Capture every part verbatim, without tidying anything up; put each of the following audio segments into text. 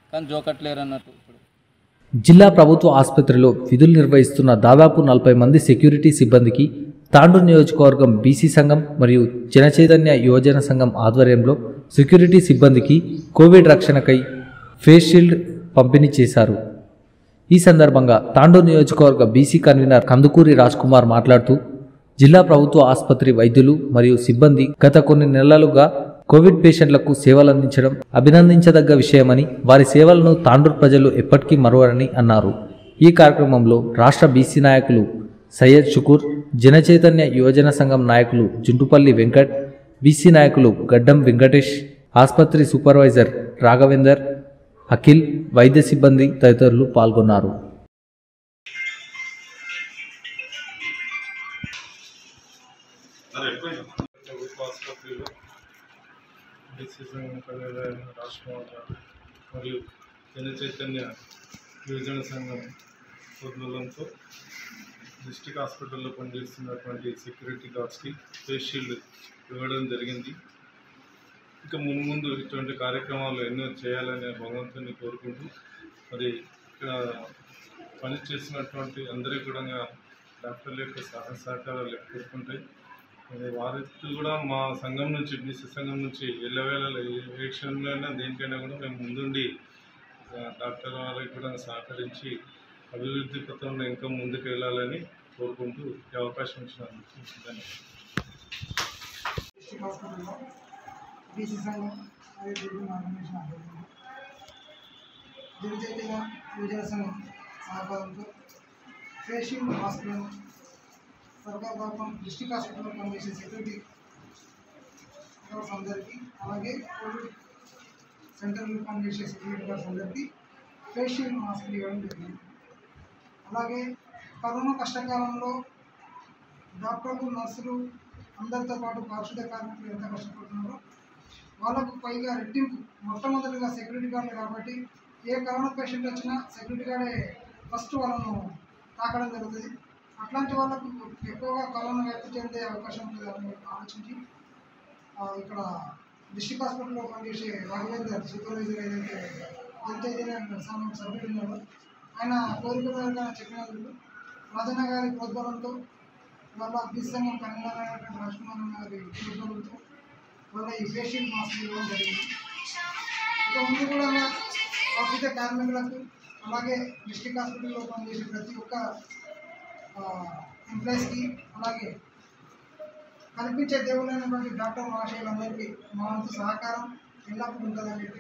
కానీ జోకట్లేరు అన్నట్టు. ఇప్పుడు జిల్లా ప్రభుత్వ ఆసుపత్రిలో విధులు నిర్వహిస్తున్న దాదాపు నలభై మంది సెక్యూరిటీ సిబ్బందికి తాండూరు నియోజకవర్గం బీసీ సంఘం మరియు జనచైతన్య యువజన సంఘం ఆధ్వర్యంలో సెక్యూరిటీ సిబ్బందికి కోవిడ్ రక్షణకై ఫేస్ షీల్డ్ పంపిణీ చేశారు. ఈ సందర్భంగా తాండూరు నియోజకవర్గ బీసీ కన్వీనర్ కందుకూరి రాజ్ కుమార్ మాట్లాడుతూ జిల్లా ప్రభుత్వ ఆసుపత్రి వైద్యులు మరియు సిబ్బంది గత కొన్ని నెలలుగా కోవిడ్ పేషెంట్లకు సేవలందించడం అభినందించదగ్గ విషయమని, వారి సేవలను తాండూరు ప్రజలు ఎప్పటికీ మరువరని అన్నారు. ఈ కార్యక్రమంలో రాష్ట్ర బీసీ నాయకులు సయ్యద్ షుకూర్, జనచైతన్య యువజన సంఘం నాయకులు జుంటుపల్లి వెంకట్, బీసీ నాయకులు గడ్డం వెంకటేష్, ఆసుపత్రి సూపర్వైజర్ రాఘవేందర్, అఖిల్, వైద్య సిబ్బంది తదితరులు పాల్గొన్నారు. మరియు జనచైతన్య యువజన సంఘం ఉద్యోగంతో డిస్ట్రిక్ట్ హాస్పిటల్లో పనిచేస్తున్నటువంటి సెక్యూరిటీ గార్డ్స్కి ఫేస్ షీల్డ్ ఇవ్వడం జరిగింది. ఇక ముందు ముందు ఇటువంటి కార్యక్రమాలు ఎన్నో చేయాలనే భగవంతుని కోరుకుంటూ, మరి ఇక్కడ పనిచేస్తున్నటువంటి అందరికీ కూడా డాక్టర్ల యొక్క సహాయ సహకారాలు కోరుకుంటాయి. వారికి కూడా మా సంఘం నుంచి బీసీ సంఘం నుంచి ఎల్లవేళ ఏ క్షణంలో దేనికైనా కూడా మేము ముందుండి డాక్టర్ వాళ్ళకి కూడా సహకరించి అభివృద్ధి పథంలో ఇంకా ముందుకు వెళ్ళాలని కోరుకుంటూ ఈ అవకాశం ఇచ్చినందుకు జనచైతన్య యువజన సంఘం సహకారంతో ఫేస్ షీల్డ్ హాస్పిటల్ సర్కార్ ప్రభుత్వం డిస్ట్రిక్ట్ హాస్పిటల్లో పనిచేసే సెక్యూరిటీ గార్డ్స్ అందరికీ, అలాగే కోవిడ్ సెంటర్లో పనిచేసే సెక్యూరిటీ గార్డ్స్ అందరికీ ఫేస్ షీల్డ్ మాస్క్ ఇవ్వడం జరిగింది. అలాగే కరోనా కష్టకాలంలో డాక్టర్లు, నర్సులు అందరితో పాటు పారిశుద్ధ్య కార్మికులు ఎంత కష్టపడుతున్నారో వాళ్ళకు పైగా రెట్టింపు మొట్టమొదటిగా సెక్యూరిటీ గార్డులు కాబట్టి ఏ కరోనా పేషెంట్ వచ్చినా సెక్యూరిటీ గార్డే ఫస్ట్ వాళ్ళను తాకడం జరుగుతుంది. అట్లాంటి వాళ్ళకు ఎక్కువగా కరోనా వ్యాప్తి చెందే అవకాశం ఉంటుంది అని ఆలోచించి ఇక్కడ డిస్ట్రిక్ట్ హాస్పిటల్లో పనిచేసే రాఘవేందర్ సూపర్వైజర్ ఏదైతే జనచైతన్య సంఘం సభ్యులు ఉన్నారో ఆయన కోరిక చెప్పినందుకు రాజన్న గారి ప్రోద్బలంతో, వాళ్ళ బీసీ సంఘం కన్వీనర్ అయినటువంటి రాజ్కుమార్ గారి ప్రోద్బలంతో వాళ్ళ ఈ ఫేస్ షీల్డ్ మాస్క్ ఇవ్వడం జరిగింది. ఇక ముందు కూడా పారిశుద్ధ్య కార్మికులకు, అలాగే డిస్ట్రిక్ట్ హాస్పిటల్లో పనిచేసే ప్రతి ఒక్క ఎంప్లాయీస్కి, అలాగే కనిపించే దేవుళ్ళైనటువంటి డాక్టర్ మహాశయులందరికీ మా వంతు సహకారం ఎల్లప్పుడూ ఉంటుందని చెప్పి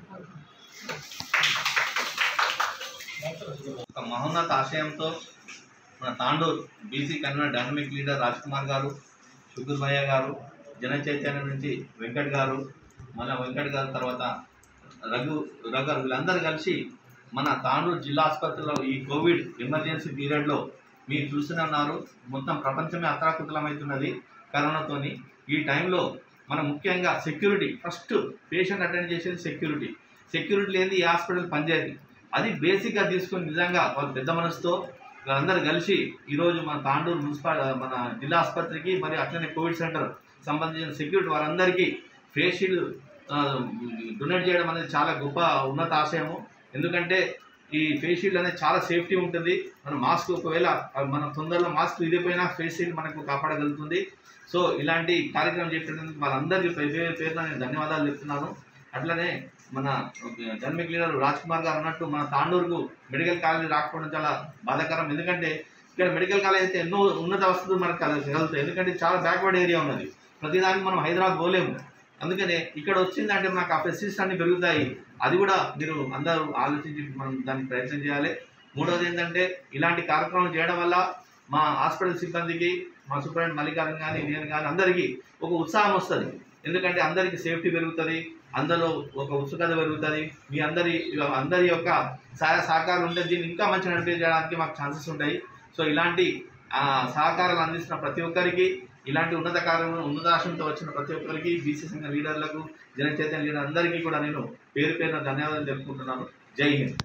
ఒక మహోన్నత ఆశయంతో మన Tandur BC convener dynamic leader Raj Kumar గారు, షుగూర్ భయ్య గారు, జనచైతన్య నుంచి వెంకట్ గారు, మళ్ళీ వెంకట్ గారు తర్వాత రఘు రఘు వీళ్ళందరూ కలిసి మన తాండూరు జిల్లా ఆసుపత్రిలో ఈ కోవిడ్ ఎమర్జెన్సీ పీరియడ్లో మీరు చూస్తూనే ఉన్నారు, మొత్తం ప్రపంచమే అతలాకుతలమవుతున్నది కరోనాతోని. ఈ టైంలో మనం ముఖ్యంగా సెక్యూరిటీ, ఫస్ట్ పేషెంట్ అటెండ్ చేసేది సెక్యూరిటీ. సెక్యూరిటీ లేని ఈ హాస్పిటల్ పనిచేయాలి, అది బేసిక్గా తీసుకుని నిజంగా వాళ్ళు పెద్ద మనసుతో అందరూ కలిసి ఈరోజు మన తాండూరు మున్సిపల్ మన జిల్లా ఆసుపత్రికి మరియు అట్లనే కోవిడ్ సెంటర్ సంబంధించిన సెక్యూరిటీ వారందరికీ ఫేస్ షీల్డ్ డొనేట్ చేయడం అనేది చాలా గొప్ప ఉన్నత ఆశయము. ఎందుకంటే ఈ ఫేస్ షీల్డ్ అనేది చాలా సేఫ్టీ ఉంటుంది. మన మాస్క్ ఒకవేళ మన తొందరలో మాస్క్ విరిగిపోయినా ఫేస్ షీల్డ్ మనకు కాపాడగలుగుతుంది. సో ఇలాంటి కార్యక్రమం చేపట్టినందుకు వాళ్ళందరికీ పేరు పేరున నేను ధన్యవాదాలు చెప్తున్నాను. అట్లనే మన డైనమిక్ లీడర్ రాజ్ కుమార్ గారు అన్నట్టు మన తాండూరుకు మెడికల్ కాలేజీ రాకపోవడం చాలా బాధాకరం. ఎందుకంటే ఇక్కడ మెడికల్ కాలేజ్ అయితే ఎన్నో ఉన్నత వసతులు మనకు కలుగుతాయి. ఎందుకంటే చాలా బ్యాక్వర్డ్ ఏరియా ఉన్నది, ప్రతిదానికి మనం హైదరాబాద్ పోలేము. అందుకనే ఇక్కడ వచ్చిందంటే మనకు ఆ ఫెసిలిటీస్ అన్నీ పెరుగుతాయి. అది కూడా మీరు అందరూ ఆలోచించి మనం దానికి ప్రయత్నం చేయాలి. మూడవది ఏంటంటే ఇలాంటి కార్యక్రమాలు చేయడం వల్ల మా హాస్పిటల్ సిబ్బందికి, మా సూపరింటెండెంట్ మల్లికార్జున కానీ నేను కానీ అందరికీ ఒక ఉత్సాహం వస్తుంది. ఎందుకంటే అందరికీ సేఫ్టీ పెరుగుతుంది, అందరూ ఒక ఉత్సుకత పెరుగుతుంది. మీ అందరి అందరి యొక్క సహాయ సహకారాలు ఉంటే దీన్ని ఇంకా మంచిగా నడిపించడానికి మాకు ఛాన్సెస్ ఉంటాయి. సో ఇలాంటి సహకారాలు అందిస్తున్న ప్రతి ఒక్కరికి, ఇలాంటి ఉన్నత కార్యక్రమం ఉన్నతాశంతో వచ్చిన ప్రతి ఒక్కరికి, బీసీ సంఘ లీడర్లకు, జనచైతన్య లీడర్ అందరికీ కూడా నేను పేరు పేరున ధన్యవాదాలు తెలుపుకుంటున్నాను. జై హింద్.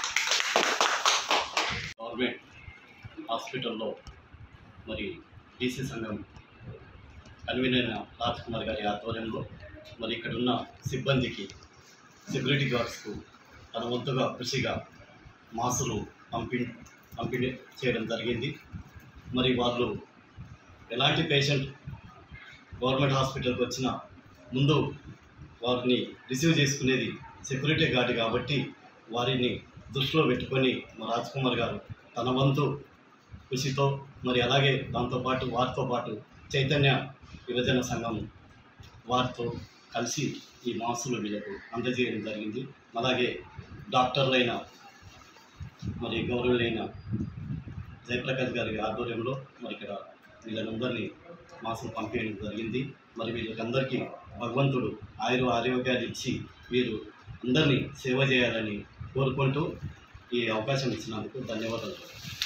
గవర్నమెంట్ హాస్పిటల్లో మరి బీసీ సంఘం కన్వీనర్ రాజ్ కుమార్ గారి ఆధ్వర్యంలో మరి ఇక్కడ ఉన్న సిబ్బందికి, సెక్యూరిటీ గార్డ్స్కు తన వంతుగా కృషిగా మాసులు పంపి పంపిణీ చేయడం జరిగింది. మరి వాళ్ళు ఎలాంటి పేషెంట్ గవర్నమెంట్ హాస్పిటల్కి వచ్చినా ముందు వారిని రిసీవ్ చేసుకునేది సెక్యూరిటీ గార్డ్ కాబట్టి వారిని దృష్టిలో పెట్టుకొని మా రాజ్ కుమార్ గారు తన వంతు కృషితో మరి అలాగే దాంతోపాటు వారితో పాటు చైతన్య యువజన సంఘం వారితో కలిసి ఈ మాసులు వీళ్ళకు అందజేయడం జరిగింది. అలాగే డాక్టర్లైన మరి గౌరవులైన జయప్రకాష్ గారి ఆధ్వర్యంలో మరి ఇక్కడ వీళ్ళందరినీ మాసులు పంపించడం జరిగింది. మరి వీళ్ళకందరికీ భగవంతుడు ఆయుర ఆరోగ్యాలు ఇచ్చి వీరు అందరినీ సేవ చేయాలని కోరుకుంటూ ఈ అవకాశం ఇచ్చినందుకు ధన్యవాదాలు.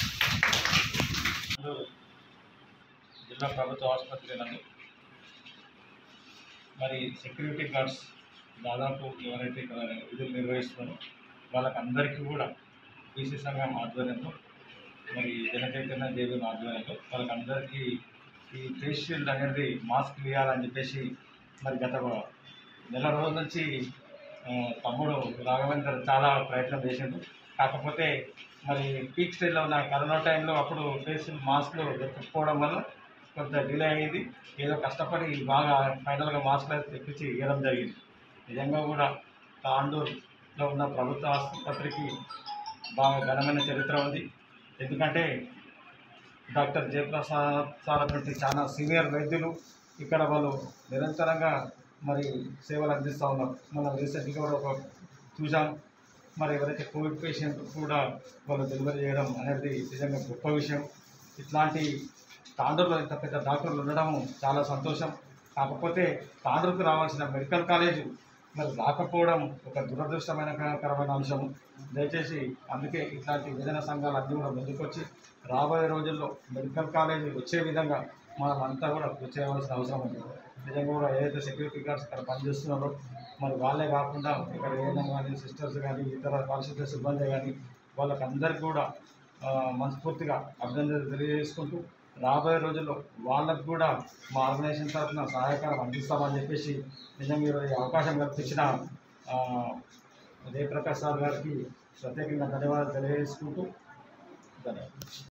జిల్లా ప్రభుత్వ ఆసుపత్రి నందు మరి సెక్యూరిటీ గార్డ్స్ దాదాపు ఎవరైతే ఇక్కడ విధులు నిర్వహిస్తున్నారో వాళ్ళకందరికీ కూడా బీసీ సంఘం ఆధ్వర్యంలో మరి జనచైతన్య దేవి ఆధ్వర్యంలో వాళ్ళకందరికీ ఈ ఫేస్ షీల్డ్ అనేది మాస్క్ వేయాలని చెప్పేసి మరి గత నెల రోజుల నుంచి తమ్ముడు రాఘవేందర్ చాలా ప్రయత్నం చేసిండు. కాకపోతే మరి పీక్ స్టేజ్లో ఉన్న కరోనా టైంలో అప్పుడు ఫేస్ మాస్క్లు పెట్టుకోవడం వల్ల కొంత డిలే అయ్యింది. ఏదో కష్టపడి బాగా ఫైనల్గా మాస్క్లు తెప్పించి ఇవ్వడం జరిగింది. నిజంగా కూడా తాండూరులో ఉన్న ప్రభుత్వ ఆసుపత్రికి బాగా ఘనమైన చరిత్ర ఉంది. ఎందుకంటే డాక్టర్ జయప్రసాద్ సార్ వంటి చాలా సీనియర్ వైద్యులు ఇక్కడ వాళ్ళు నిరంతరంగా మరి సేవలు అందిస్తూ ఉన్నారు. మనం రీసెంట్గా కూడా ఒక చూసాం. మరి ఎవరైతే కోవిడ్ పేషెంట్ కూడా వాళ్ళు డెలివరీ చేయడం అనేది నిజంగా గొప్ప విషయం. ఇట్లాంటి తాండూరులో ఇంత పెద్ద డాక్టర్లు ఉండడం చాలా సంతోషం. కాకపోతే తాండూరుకు రావాల్సిన మెడికల్ కాలేజు మరి రాకపోవడం ఒక దురదృష్టమైన కరమైన అంశం. దయచేసి అందుకే ఇట్లాంటి విభజన సంఘాలు అన్నీ కూడా ముందుకొచ్చి రాబోయే రోజుల్లో మెడికల్ కాలేజీ వచ్చే విధంగా మనం అంతా కూడా కృషి చేయవలసిన అవసరం ఉంది. నిజంగా కూడా ఏదైతే సెక్యూరిటీ గార్డ్స్ ఇక్కడ పనిచేస్తున్నారో మరి వాళ్ళే కాకుండా ఇక్కడ ఏదైనా కానీ సిస్టర్స్ కానీ ఇతర పారిశుద్ధ్య సిబ్బంది కానీ వాళ్ళకందరికీ కూడా మనస్ఫూర్తిగా అభినందనలు తెలియజేసుకుంటూ రాబోయే రోజుల్లో వాళ్ళకు కూడా మా ఆర్గనైజేషన్ తరఫున సహాయకారం అందిస్తామని చెప్పేసి నిజంగా ఈ అవకాశం కల్పించిన జయప్రకాష్ సార్ గారికి ప్రత్యేకంగా ధన్యవాదాలు తెలియజేసుకుంటూ ధన్యవాదాలు.